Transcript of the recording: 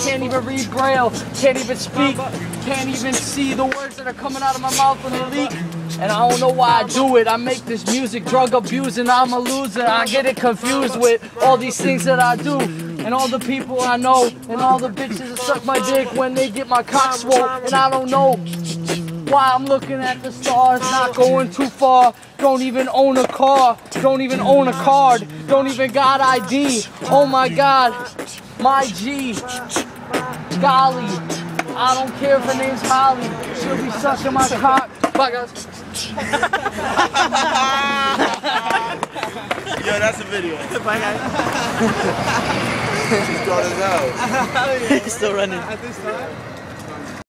can't even read Braille, can't even speak, can't even see the words that are coming out of my mouth when they leak. And I don't know why I do it. I make this music, drug abusing, I'm a loser. I get it confused with all these things that I do. And all the people I know, and all the bitches that suck my dick when they get my cock swole. And I don't know why I'm looking at the stars, not going too far. Don't even own a car, don't even own a card, don't even got ID. Oh my God, my G, golly, I don't care if her name's Holly, she'll be sucking my cock. Bye guys. Yo, that's a video. Bye guys. He's got his out. He's still running. At this time?